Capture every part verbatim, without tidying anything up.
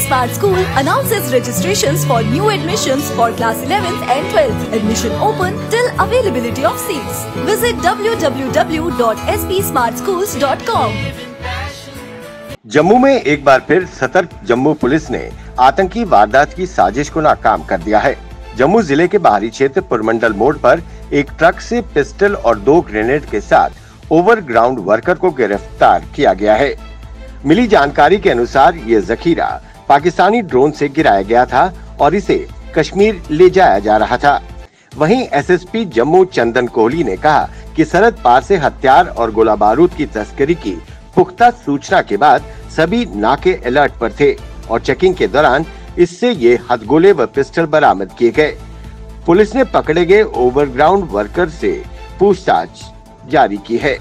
Smart School announces registrations for new admissions for class eleventh and twelfth. Admission open till availability of seats. Visit w w w dot s p smart schools dot com. Jammu में एक बार फिर सतर्क Jammu police ने आतंकी वारदात की साजिश को नाकाम कर दिया है। जम्मू जिले के बाहरी क्षेत्र पुरमंडल मोड़ पर एक ट्रक से पिस्टल और दो ग्रेनेड के साथ ओवरग्राउंड वर्कर को गिरफ्तार किया गया है। मिली जानकारी के अनुसार ये जखीरा पाकिस्तानी ड्रोन से गिराया गया था और इसे कश्मीर ले जाया जा रहा था। वहीं S S P Jammu Chandan Kohli ने कहा कि सरहद पार से हथियार और गोला बारूद की तस्करी की पुख्ता सूचना के बाद सभी नाके अलर्ट पर थे और चेकिंग के दौरान इससे ये हथगोले व पिस्टल बरामद किए गए। पुलिस ने पकड़े गए ओवरग्राउंड वर्कर से पूछताछ जारी की है।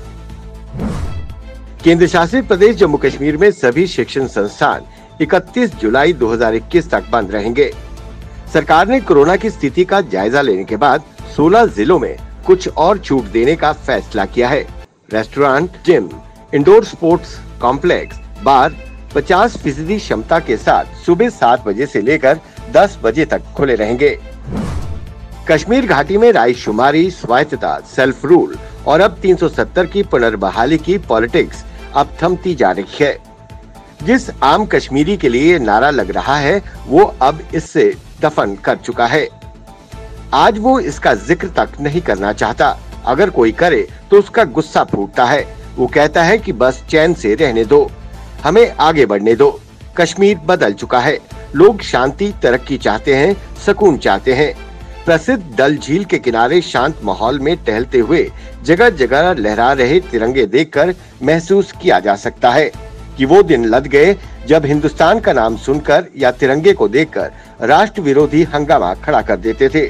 केंद्र शासित प्रदेश जम्मू कश्मीर में सभी शिक्षण संस्थान इकतीस जुलाई दो हज़ार इक्कीस तक बंद रहेंगे। सरकार ने कोरोना की स्थिति का जायजा लेने के बाद सोलह जिलों में कुछ और छूट देने का फैसला किया है। Restaurant, gym, indoor sports complex, bar पचास फीसदी क्षमता के साथ सुबह सात बजे से लेकर दस बजे तक खुले रहेंगे। कश्मीर घाटी में रायशुमारी, स्वायत्तता, सेल्फ रूल और अब तीन सौ सत्तर की पुनर्बहाली की पॉलिटिक्स अब थमती जा रही है। जिस आम कश्मीरी के लिए नारा लग रहा है वो अब इससे दफन कर चुका है। आज वो इसका जिक्र तक नहीं करना चाहता। अगर कोई करे तो उसका गुस्सा फूटता है। वो कहता है कि बस चैन से रहने दो, हमें आगे बढ़ने दो। कश्मीर बदल चुका है। लोग शांति, तरक्की चाहते हैं, सुकून चाहते हैं। प्रसिद्ध डल झील के किनारे शांत माहौल में टहलते हुए जगह जगह लहरा रहे तिरंगे देखकर महसूस किया जा सकता है कि वो दिन लद गए जब हिंदुस्तान का नाम सुनकर या तिरंगे को देखकर राष्ट्र विरोधी हंगामा खड़ा कर देते थे।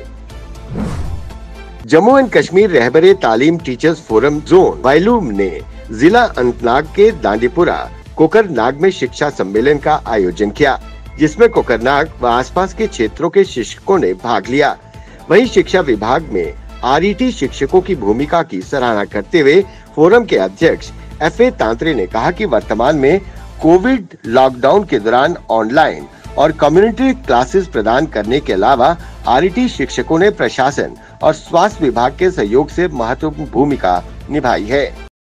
जम्मू एंड कश्मीर रहबरे तालीम टीचर्स फोरम जोन वायलूम ने जिला अनंतनाग के दांडीपुरा कोकरनाग में शिक्षा सम्मेलन का आयोजन किया, जिसमें कोकरनाग व आसपास के क्षेत्रों के शिक्षकों ने भाग लिया। वहीं शिक्षा विभाग में आर ई टी शिक्षकों की भूमिका की सराहना करते हुए फोरम के अध्यक्ष एफ ए तांत्रे ने कहा कि वर्तमान में कोविड लॉकडाउन के दौरान ऑनलाइन और कम्युनिटी क्लासेस प्रदान करने के अलावा आर ई टी शिक्षकों ने प्रशासन और स्वास्थ्य विभाग के सहयोग से महत्वपूर्ण भूमिका निभाई है।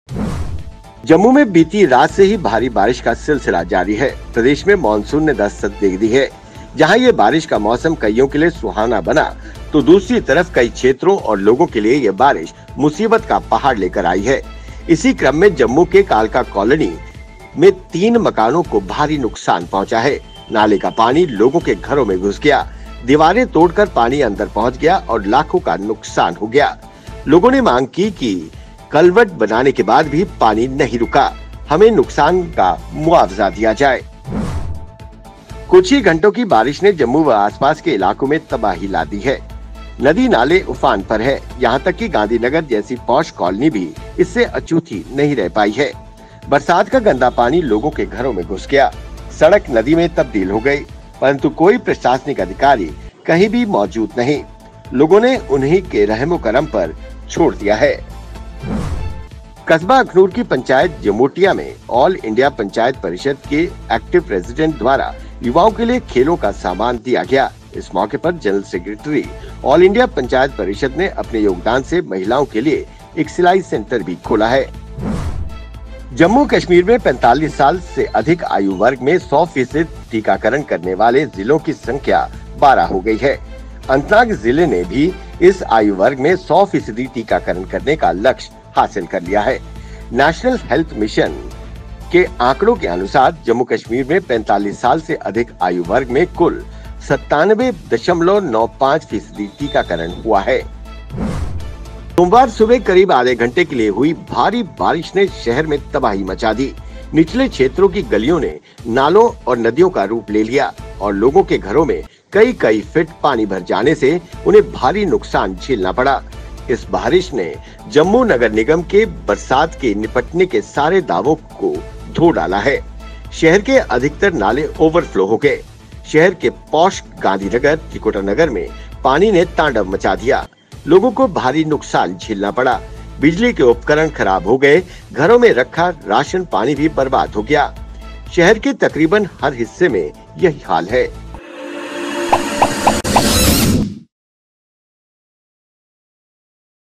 जम्मू में बीती रात से ही भारी बारिश का सिलसिला जारी है। प्रदेश में मानसून ने दस्तक दे दी है। जहां ये बारिश का मौसम कईयों के लिए सुहाना बना, तो दूसरी तरफ कई क्षेत्रों और लोगों के लिए ये बारिश मुसीबत का पहाड़ लेकर आई है। इसी क्रम में जम्मू के कालका कॉलोनी में तीन मकानों को भारी नुकसान पहुंचा है। नाले का पानी लोगों के घरों में घुस गया, दीवारें तोड़कर पानी अंदर पहुंच गया और लाखों का नुकसान हो गया। लोगों ने मांग की कि कलवट बनाने के बाद भी पानी नहीं रुका, हमें नुकसान का मुआवजा दिया जाए। कुछ ही घंटों की बारिश ने जम्मू व आसपास के इलाकों में तबाही ला दी है। नदी नाले उफान पर है। यहाँ तक कि गांधीनगर जैसी पॉश कॉलोनी भी इससे अछूती नहीं रह पाई है। बरसात का गंदा पानी लोगों के घरों में घुस गया, सड़क नदी में तब्दील हो गई, परंतु कोई प्रशासनिक अधिकारी कहीं भी मौजूद नहीं। लोगों ने उन्हीं के रहमो करम पर छोड़ दिया है। कस्बा अखनूर की पंचायत जमोटिया में ऑल इंडिया पंचायत परिषद के एक्टिव प्रेसिडेंट द्वारा युवाओं के लिए खेलों का सामान दिया गया। इस मौके पर general secretary all India panchayat परिषद ने अपने योगदान से महिलाओं के लिए एक सिलाई सेंटर भी खोला है। जम्मू कश्मीर में पैंतालीस साल से अधिक आयु वर्ग में सौ फीसदी टीकाकरण करने वाले जिलों की संख्या बारह हो गई है। अनंतनाग जिले ने भी इस आयु वर्ग में सौ फीसदी टीकाकरण करने का लक्ष्य हासिल कर लिया है। नेशनल हेल्थ मिशन के आंकड़ों के अनुसार जम्मू कश्मीर में पैंतालीस साल से अधिक आयु वर्ग में कुल सत्तानवे दशमलव नौ पाँच फीसदी टीकाकरण हुआ है। सोमवार सुबह करीब आधे घंटे के लिए हुई भारी बारिश ने शहर में तबाही मचा दी। निचले क्षेत्रों की गलियों ने नालों और नदियों का रूप ले लिया और लोगों के घरों में कई कई फीट पानी भर जाने से उन्हें भारी नुकसान झेलना पड़ा। इस बारिश ने जम्मू नगर निगम के बरसात के निपटने के सारे दावों को धो डाला है। शहर के अधिकतर नाले ओवरफ्लो हो गए। शहर के पौष गांधीनगर, त्रिकुटा नगर में पानी ने तांडव मचा दिया। लोगों को भारी नुकसान झेलना पड़ा। बिजली के उपकरण खराब हो गए। घरों में रखा राशन पानी भी बर्बाद हो गया। शहर के तकरीबन हर हिस्से में यही हाल है।